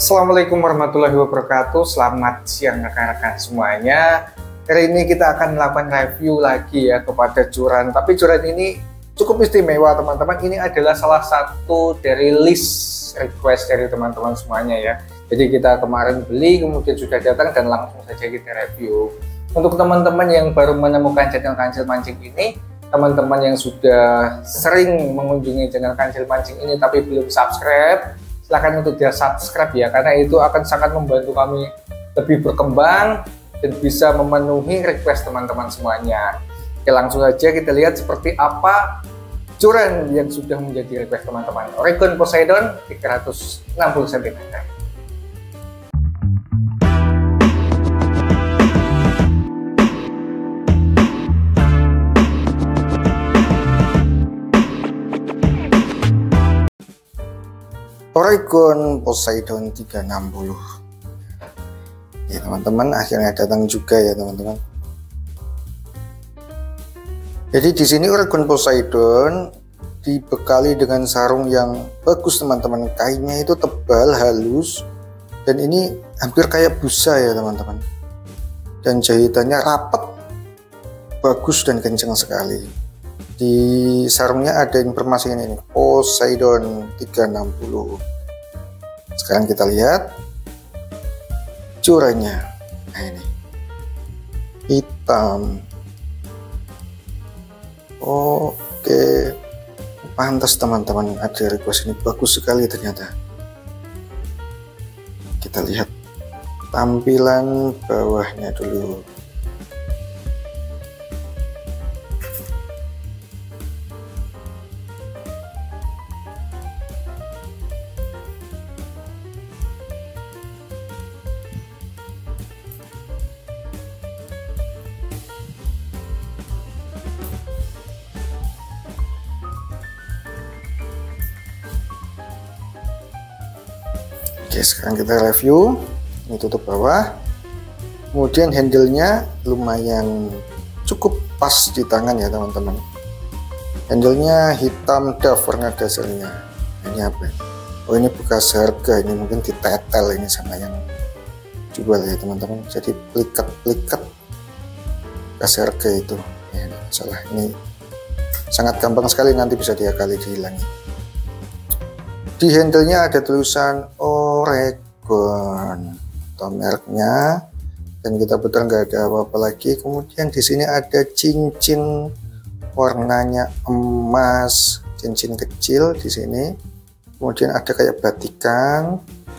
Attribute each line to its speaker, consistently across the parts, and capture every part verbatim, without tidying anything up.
Speaker 1: Assalamualaikum warahmatullahi wabarakatuh. Selamat siang rekan-rekan semuanya. Hari ini kita akan melakukan review lagi ya kepada Joran. Tapi Joran ini cukup istimewa teman-teman. Ini adalah salah satu dari list request dari teman-teman semuanya ya. Jadi kita kemarin beli, kemudian sudah datang dan langsung saja kita review. Untuk teman-teman yang baru menemukan channel Kancil Mancing ini, teman-teman yang sudah sering mengunjungi channel Kancil Mancing ini tapi belum subscribe, silahkan untuk dia subscribe ya, karena itu akan sangat membantu kami lebih berkembang dan bisa memenuhi request teman-teman semuanya. Oke, langsung saja kita lihat seperti apa Joran yang sudah menjadi request teman-teman. Oregon Poseidon tiga ratus enam puluh sentimeter. Oregon Poseidon tiga enam puluh. Ya teman-teman, akhirnya datang juga ya teman-teman. Jadi di sini Oregon Poseidon dibekali dengan sarung yang bagus teman-teman. Kainnya itu tebal, halus, dan ini hampir kayak busa ya teman-teman. Dan jahitannya rapat, bagus dan kencang sekali. Di sarungnya ada informasi ini, Poseidon tiga enam puluh. Sekarang kita lihat Jorannya. Nah ini hitam. Oke, pantas teman-teman, ada request ini bagus sekali ternyata. Kita lihat tampilan bawahnya dulu. Oke, sekarang kita review. Ini tutup bawah, kemudian handle-nya lumayan cukup pas di tangan ya teman-teman. Handle-nya hitam doff warna dasarnya. Ini apa? Oh, ini bekas harga, ini mungkin ditetel ini sama yang jual ya teman-teman. Jadi plikat-plikat bekas harga itu ya, salah. Ini sangat gampang sekali, nanti bisa diakali dihilangi. Di handle-nya ada tulisan Oregon atau mereknya, dan kita betul nggak ada apa-apa lagi. Kemudian di sini ada cincin warnanya emas, cincin kecil di sini. Kemudian ada kayak batikan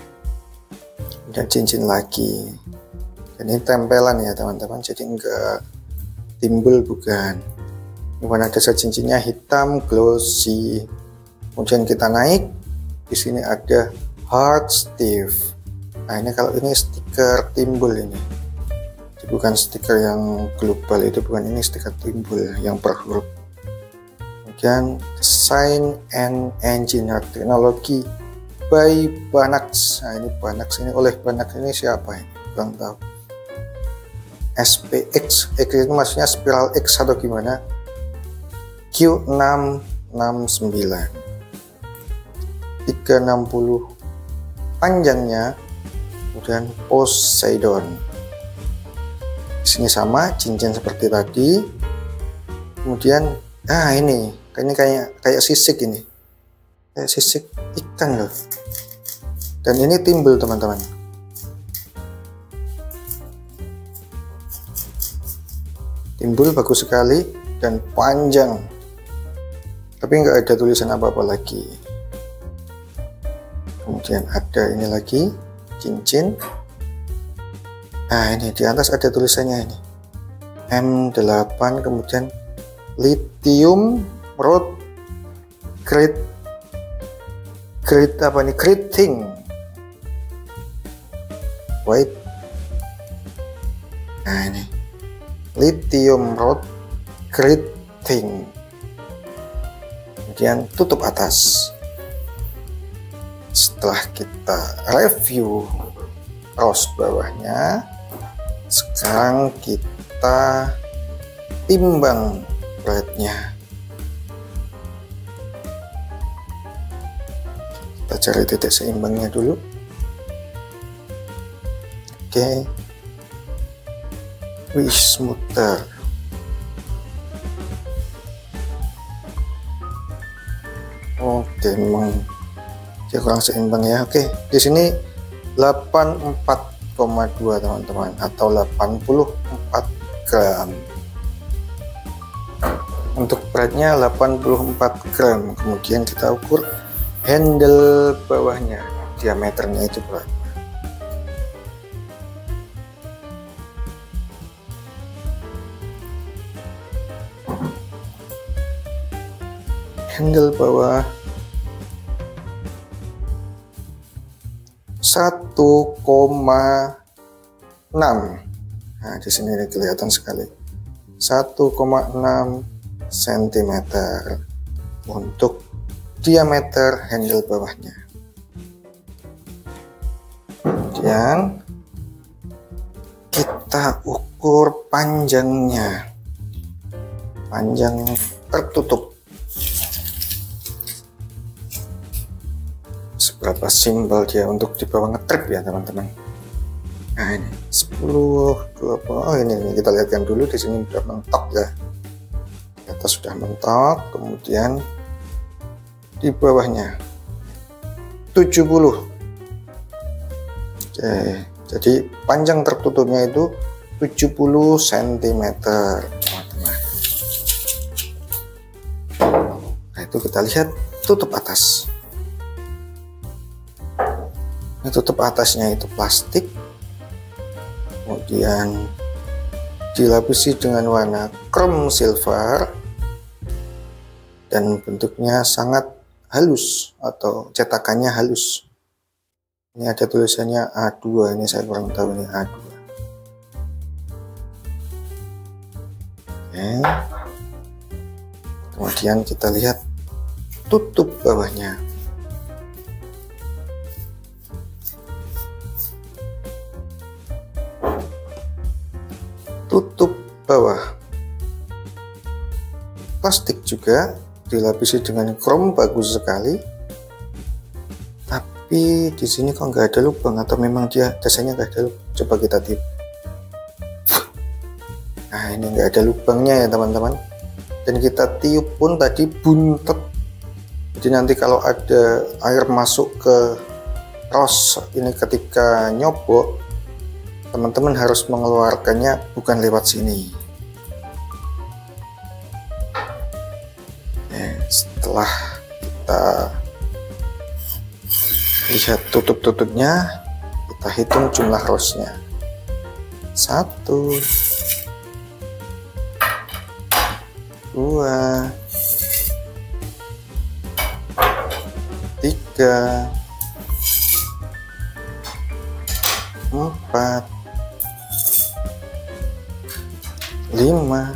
Speaker 1: dan cincin lagi. Dan ini tempelan ya teman-teman, jadi enggak timbul, bukan. Ini warna dasar cincinnya hitam glossy. Kemudian kita naik. Di sini ada Heart Stiff. Nah ini kalau ini stiker timbul ini. Jadi bukan stiker yang global, itu bukan, ini stiker timbul yang per huruf. Kemudian Design and Engineer Technology by Banax. Nah ini Banax ini oleh Banax ini siapa ini? Kurang tahu. S P X, X itu maksudnya spiral X atau gimana? Q enam enam sembilan. tiga enam puluh panjangnya. Kemudian Poseidon. Di sini sama cincin seperti tadi. Kemudian ah ini kayaknya kayak kayak sisik ini. Kayak sisik ikan loh. Dan ini timbul teman-teman. Timbul bagus sekali dan panjang. Tapi nggak ada tulisan apa-apa lagi. Kemudian ada ini lagi cincin. Nah ini di atas ada tulisannya ini M delapan, kemudian lithium rod grade grade apa nih, grading white. Nah ini lithium rod grading. Kemudian tutup atas. Setelah kita review kaos bawahnya, sekarang kita timbang beratnya. Kita cari titik seimbangnya dulu. Oke, wih, muter. Oke, memang dia kurang seimbang ya. Oke, di sini delapan puluh empat koma dua teman-teman, atau delapan puluh empat gram. Untuk beratnya delapan puluh empat gram. Kemudian kita ukur handle bawahnya, diameternya itu berapa. Handle bawah satu koma enam. Nah, di sini ini kelihatan sekali. satu koma enam sentimeter untuk diameter handle bawahnya. Kemudian kita ukur panjangnya. Panjang tertutup. Seberapa simpel dia untuk dibawa ngetrip ya teman-teman. Nah ini sepuluh, dua puluh. Oh ini, ini kita lihatkan dulu, di sini sudah mentok ya. Di atas sudah mentok, kemudian di bawahnya tujuh puluh. Oke, jadi panjang tertutupnya itu tujuh puluh sentimeter teman-teman. Nah itu kita lihat tutup atas. Nah, tutup atasnya itu plastik, kemudian dilapisi dengan warna chrome silver, dan bentuknya sangat halus atau cetakannya halus. Ini ada tulisannya A dua, ini saya kurang tahu ini A dua. Oke. Kemudian kita lihat tutup bawahnya. Tutup bawah plastik juga, dilapisi dengan krom, bagus sekali. Tapi di sini kok nggak ada lubang, atau memang dia dasarnya nggak ada lubang? Coba kita tiup. Nah ini nggak ada lubangnya ya teman-teman. Dan kita tiup pun tadi buntet. Jadi nanti kalau ada air masuk ke ros ini ketika nyobok, teman-teman harus mengeluarkannya bukan lewat sini. Oke, setelah kita lihat tutup-tutupnya, kita hitung jumlah rosnya. Satu, dua, tiga, empat, lima,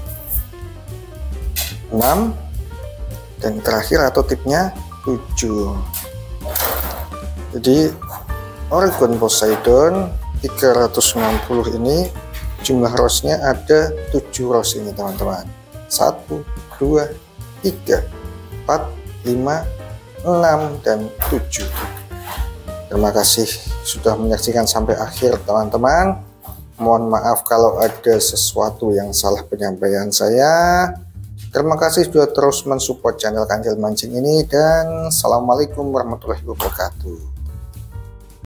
Speaker 1: enam, dan terakhir atau tipnya tujuh. Jadi Oregon Poseidon tiga ratus enam puluh ini jumlah rosnya ada tujuh ros ini teman-teman. Satu, dua, tiga, empat, lima, enam, dan tujuh. Terima kasih sudah menyaksikan sampai akhir teman-teman. Mohon maaf kalau ada sesuatu yang salah penyampaian saya. Terima kasih sudah terus mensupport channel Kancil Mancing ini, dan assalamualaikum warahmatullahi wabarakatuh.